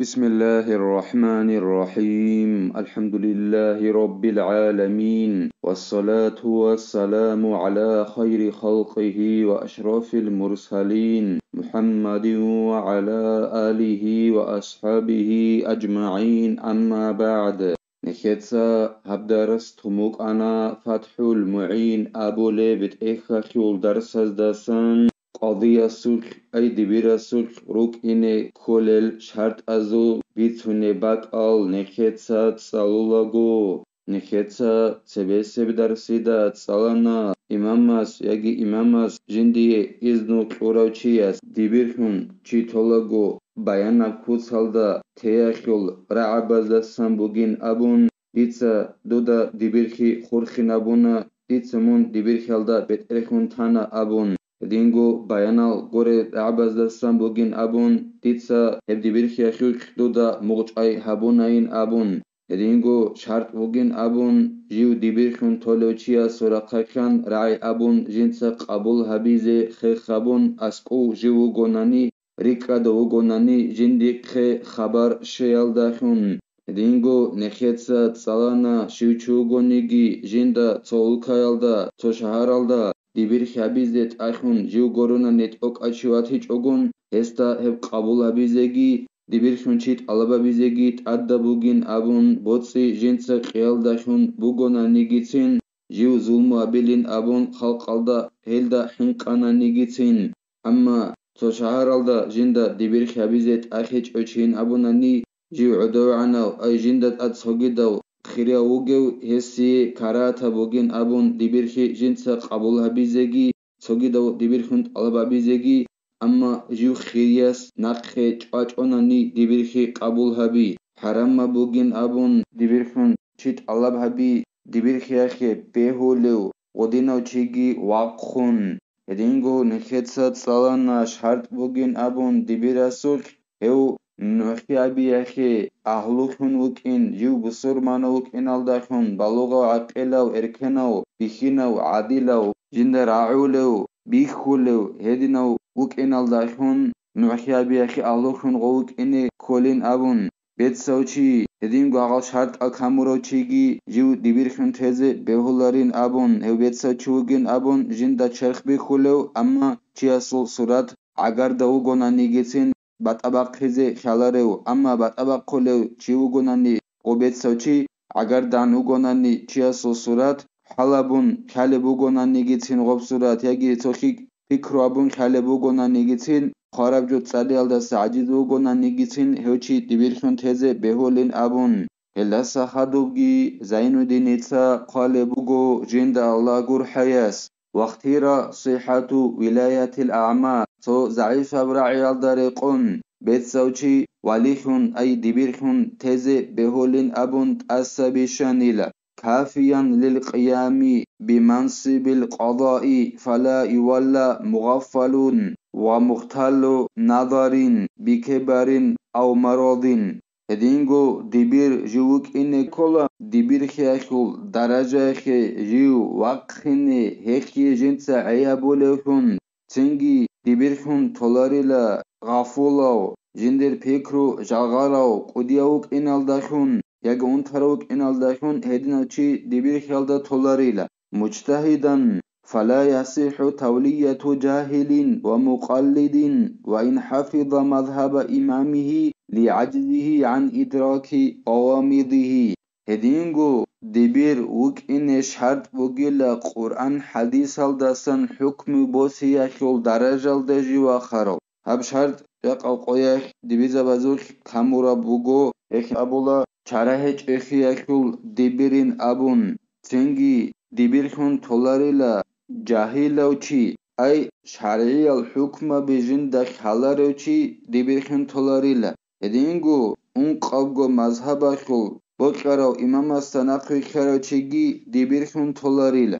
بسم الله الرحمن الرحيم الحمد لله رب العالمين والصلاة والسلام على خير خلقه وأشرف المرسلين محمد وعلى آله وأصحابه أجمعين أما بعد نخيتسا هبدرس تموك أنا فتح المعين أبو ليبت إخا خيول درسز دسن قضية سلك أي دبيرة سلك روك إني كولل شرط أزو بيتوني باك آل نخيتسا تسالولاغو نخيتسا تبسي بدرسيدا تسالانا إماماس يجي إماماس جندي إذنو كوراوچياس دبيرخون چي تولاغو بيانا كوتسالدا تياخيول رعبازا سامبوغين أبون ديتسا دودا دبيرخي خورخينابونا ديتسمون دبيرخيالدا بترخون تانا أبون دينغو بيانال غوري عبازدا سامبوغين أبون ديتسا هبدبيرخي أخيوك دودا مغجعي هابوناين أبون دينغو شارت وغين أبون جيو دبيرخون تولوچيا سوراقاكان رعي أبون جنسا قبول هبيزي خيخابون أسقو جيو غوناني ريكادو غوناني جندي خي خبر شيالداخون دينغو نخيتسا تسالانا شيوچوغونيگي جندا تولكايالدا توشهارالدا دبيرخي هبيزت أيخون جيو غورونا نت أوك أچواتي چوغون هستا هب قبول هبيزيگي دبيرخون چيت ألبا بيزيگي تأدى بوغين أبون بوتسي جنسا قيالداخون بوغونا نيگيتين جيو ظلمو هبيلين أبون خلقالدا هيلدا حنقانا نيگيتين أما توشهارالدا جندا دبيرخي هبيزت أيخيچ أوچين أبوناني جيو عدوعناو أي جندت أتسوغيداو خيريا ووگيو هسي كاراتا بوغين أبون دبيرخي جنسا قبول هبيزيگي سوغيداو دبيرخون ألبا بيزيگي أما جيو خيرياس نقخي چواچوناني دبيرخي قبول هبي حرام بوغين أبون دبيرخون چيت ألب هبي دبيرخي أخي بيهوليو وديناو چيگي واقخون دينغو نخيتسا تسالانا شرط بوغين أبون دبيراسوك هيو نوخي أبي أخي أهلوخون وكين جيو بسرمانو وكين الداخون بلوغو عقيلو إركنو بخينو عادلو جندر ععولو بيخولو هدينو وكين الداخون نوخي أبي أخي أهلوخون غوك إني كولين أبون بيتسوچي هدينغو أغال شرط أكامورو چيگي جيو دبيرخون تيزي بهولارين أبون هيو بيتسوچي وگين أبون جندا چرخ بيخولو أما چياسل صورت عگر دو گونا نيگيتين بطبقيزي خيالاريو أما بطبقوليو چيوگوناني غوبيتسوچي عگر دان وگوناني چياسل صورت حلبون خالي بوگوناني گيتين غوب صورت يگي توخيك فكرو أبون خالي بوگوناني گيتين خارب جو تصاليال دا سعجيد وگوناني گيتين هيوچي دبيرخون تيزي بهولين أبون هلسا خدوگي زين دينيتسا قالي بوگو جند الله گور حياس واختيرا صحة ولاية الأعمى تو ضعيف أبرعيال داريقون بيتسوچي وليخون أي دبيرخون تيزي بهولين أبون تأسبي شانيلا كافيا للقيام بمنصب القضاء فلا يولى مغفلون ومختل نظر بكبر أو مرض هدينغو دبير جوك إني كولا دبير خيخول درجة خي جيو وقخيني هيخي جنسا عيابوليخون تنگي دبيرخون تولاريلا غافولاو جندر پيكرو جالغاراو قدياوك إنالداخون ياگ انتروك إنالداخون هدينو چي دبير خيالدا تولاريلا مجتهدا فلا يصح تولية جاهل ومقلد وإن حفظ مذهب إمامه لعجزه عن إدراك قوامضه هدينغو دبير وك إن شرط وغيلا قرآن حديث الدسن حكم بوسي يخيول درجة الدجي وآخرو هب شرط يقل قويخ دبيزا بزوك كامورا بوغو إخ أبولا چارهج إخي يخيول دبيرين أبون تنگي دبيرخون تولاريلا جاهلوچي أي شرعي الحكم بجندك حلاروچي دبيرخون تولاريلا هدينغو قبغو مذهب خول بوكراو إمام السناقي خيروچيگي دبيرخون تولاريلا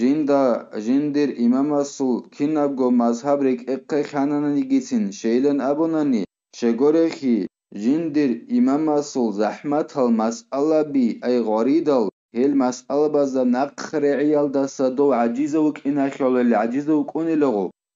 جندر إمام السول كينابغو مذهب ريك إقي خاناناني گيتين شيلن أبوناني شغوريخي جندر إمام السول زحمت المسألة بي أي غريدال هل مسألة بازا نقخ رعيال داسا دو عجيزة وك إنا خيال اللي عجيزة وك أوني لغو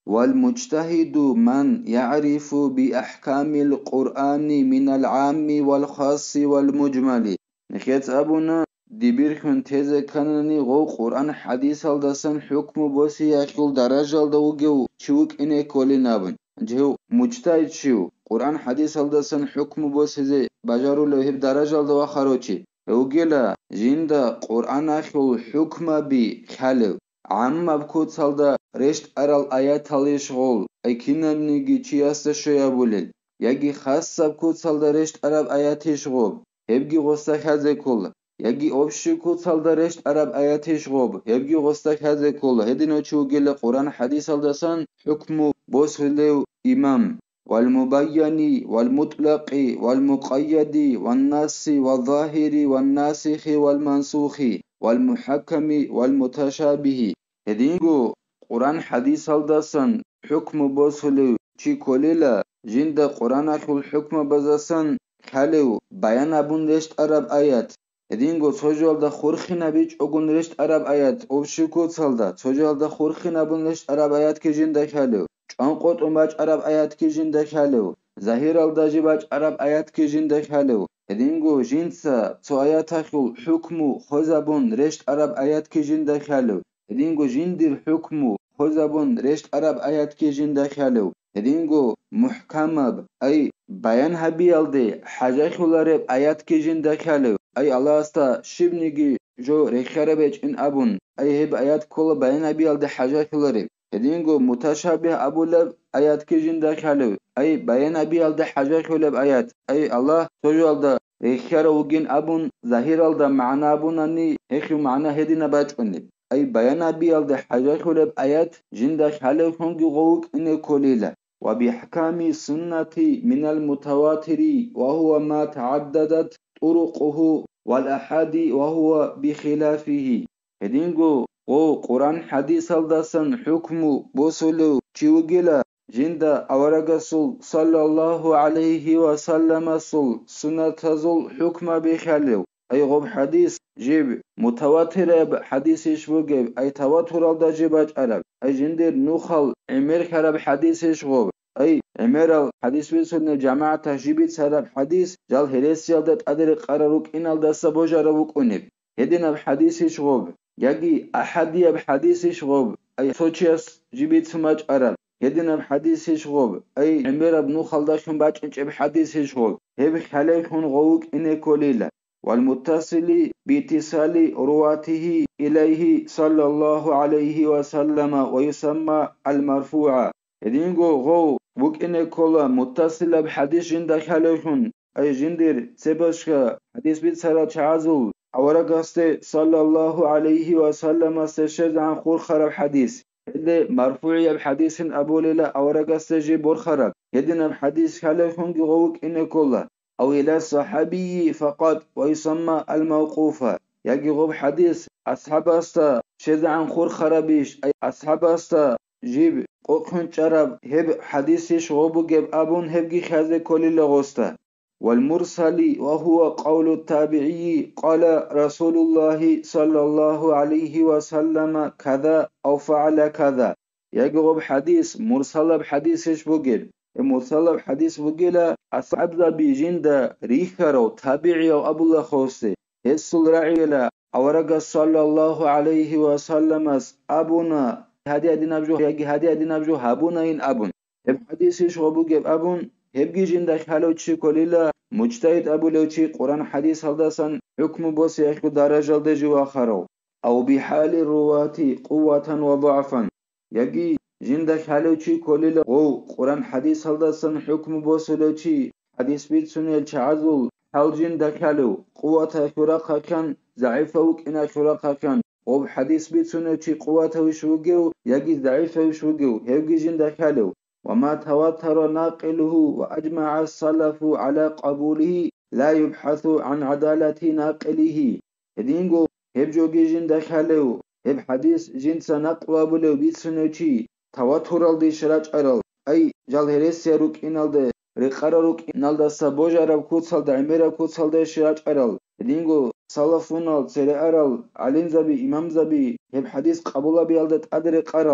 والمجتهد من يعرف بأحكام القرآن من العام والخاص والمجمل. نخيت أبونا دبيركن تيزة كانني غو قرآن حديث الدسن حكم بوسي يخل درجة الدوغيو شوك إني كولي نابن جهو مجتهد شو قرآن حديث الدسن حكم بوسي زي بجارو لهب درجة الدو خروچي اوگيلا جند قرآن أخل حكم بي خالو عم بكوت سالدا رشت أرال آيات اليشغول أي كينامنيجي چياستا شويابولل يجي خاصة بكوت سالدا رشت أرال آيات يشغول هبگي غستا خازي كل يجي أبشي كوت سالدا رشت أرال آيات يشغول هبگي غستا خازي كل هدينو چوگيلا قرآن حديث الدسان حكم بوسهلو إمام والمبين والمطلق والمقيد والنص والظاهر والناسخ والمنسوخ والمحكم والمتشابه. هدينغو قرآن حديث الدسن حكم بوسلو چي كوليلا جند قرآن اخل حكم بزسن خالو بيان ابون رشت عرب آيات. هدينغو سوجوال دا خورخي نبيج اگون رشت عرب آيات اوبشيكو تسالدا سوجوال دا خورخي نبون رشت عرب آيات كي جند خالو چانقوت اماج عرب آيات كي جند خالو ظاهر الداجي باج عرب آيات كي جند خالو. هدينغو جنسا تو آيات اخل حكمو خوزابون رشت عرب آيات كي جند خالو هدينغو جندر حكمو خوزابون رشت عرب آيات كي جند خالو. هدينغو محكمب أي بيان هبيالدي حاجة خلارب آيات كي جند خالو أي الله استا شبنيجي جو رخربج إن أبون أي هب آيات كل بيان هبيالدي حاجة خلارب. هدينغو متشابه أبو لب آيات كي جند خالو أي بيان هبيالدي حاجة خلاب آيات أي الله توجوالدا رخروجين أبون ظاهر الدا معنا أبون أني هخيو معنا هدينا باجوني أي بيان هبيالدي حاجة خلاب آيات جند خالو خنجي غوك إن كوليلا. وبإحكام السنة من المتواتر وهو ما تعددت طرقه والأحاد وهو بخلافه. هدينغو قرآن حديث الدسن حكم بوسلو چيوگيلا جند أورغسول صلى الله عليه وسلم سول سنة زول حكم بخلو أي غب حديث جيب متواتر حديث شوگيب أي تواتر الدجيباج عرب أي جندر نوخل عمر خرب حديث شغب أي عمر الحديث بسنة جماعة تجيبت سرب حديث جال هرسيال دات أدر قرروك إن الدس بوجاروك أنب هدنا بحديث شغب يجي أحدية بحديث شغب أي سوچيس جيبت سماج عرب هدنا بحديث شغب أي عمر بنو خلداشون باج انش بحديث شغب هب خليكون غوك إن كوليلا والمتصل باتصال رواته إليه صلى الله عليه وسلم ويسمى المرفوع. هدينغو غو بوك إن كولا متصل بحديث جند خليكون أي جندر سبشك حديث بيت سرا چعزول أورغاستي صلى الله عليه وسلم استشهد عن خور خرب حديث اللي مرفوع بحديث أبو ليلى أورغاستي جيبور خرب يدنا بحديث خليكون غوك إن كولا أو إلى الصحابي فقط ويسمى الموقوفة. يجي غوب حديث أصحاب أستا شد عن خور خرابيش أي أصحاب أستا جيب قوكن شرب هب حديثش غوبو جيب أبون هبجي خازي كل لغوستا. والمرسل وهو قول التابعي قال رسول الله صلى الله عليه وسلم كذا أو فعل كذا. يجي غوب حديث مرسل بحديثش بوجيب مرسل بحديث بوجيلا أصحاب ذا بيجين دا ريخارو تابعي أو أبو الله خوستي هسول رعيلا أورغا صلى الله عليه وسلم أبونا هدي أدي نبجو يجي هدي أدي نبجو هابونا إن أبون هب حديثش غوبو جيب أبون هبگي جند خلو چي كوليلا مجتهد أبو لوچي قرآن حديث هلدسن حكم بوس يخو درجة دجو آخرو أو بحال الرواة قوة وضعفا. يجي جند خلو چي كوليلا غو قرآن حديث هلدسن حكم بوس لوچي حديث بيت سنيل چعزول حال جند خلو قوة خرقا كان ضعيفة وكنا خرقا كان غو حديث بيت سنيل چي قوة وشوگو يجي ضعيفة وشوگو هبگي جند خلو وما تواتر ناقله وأجمع السلف على قبوله لا يبحث عن عدالة ناقله. هدينغو هب جوجي جن دخلو هب حديث جنس نقوى بلو بيتسنوشي تواتر الدي شراج أرل أي جال هرسي روك إنالد رقار روك إنالد سبوج عرب كوتسال دا عمير كوتسال دا شراج أرل. هدينغو سلفونال سري أرل علين زبي إمام زبي هب حديث قبول بيالدت أدرق أرل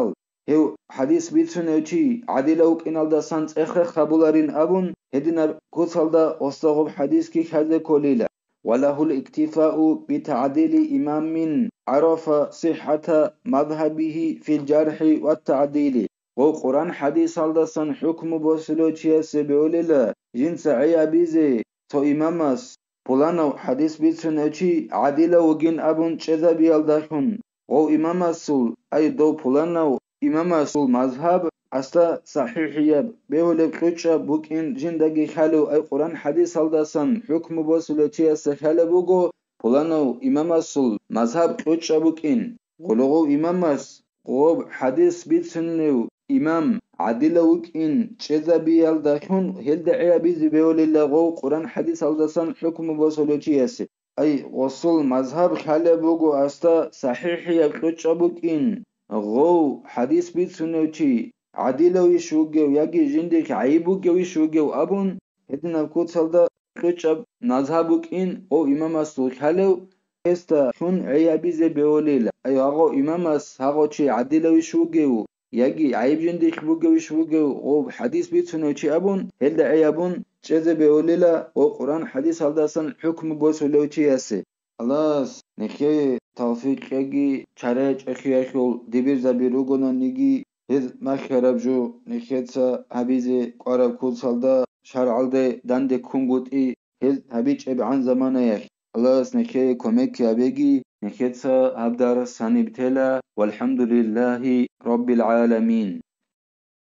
هو حديث بيتسونيوشي عديلو كينالدا سانس اخر خبولارين ابون هدنا كوسالدا اوستغوب حديث كي خازي كوليلا وله الاكتفاء بتعديل إمام عرف صحة مذهبه في الجرح والتعديل وقرآن حديث الدسن حكم بوسلوچيا سبيوليلا جنس عيابيزي تو إمامس بولانو حديث بيتسونيوشي عديلو وجين ابون چزا بيالداشون او إمامسول أي دو بولانو إمامسول مذهب أستا صحيحية بيولك قوچا بوكين جندگي خالو أي قرآن حديث الدسن حكم بوسلوچيا سخالة بوغو بولانو إمامسول مذهب قوچا بوكين غلغو إمامس غوب حديث بيتسنيو إمام عدل وكين چذا بيال داشون هل دعيا بيزي بيولي لغو قرآن حديث الدسن حكم بوسلوچيا أي وصل مذهب خالة بوغو أستا صحيحية قوچا بوكين غو حديث بيتسنيوچي عديلو يشوغيو ياگي جندك عيبوغيو يشوغيو أبون هدنا كوتسالدا قوچا مذهبوك إن أو إمام أسول خالو استا شون عيابيزي بيوليلا أي أغو إمام أس هغو چي عديلو يشوغيو ياگي عيب جندك بوغيو يشوغيو أو حديث بيتسنيوچي أبون هلدا عيابون چيزي بيوليلا أو قرآن حديث هلداسن حكم بوسولوچي ياسي خلاص نخي توفيق ياگي چارج اخياشول دبير زبيروغونا نيگي هز مخرب جو نخيتسا حبيزي قرب كوتسالدا شرعالده دنده كونغوتي هز حبيچ عن زمانه يخ خلاص نخي كوميك يابيگي نخيتسا هبدار ساني بتلا والحمد لله رب العالمين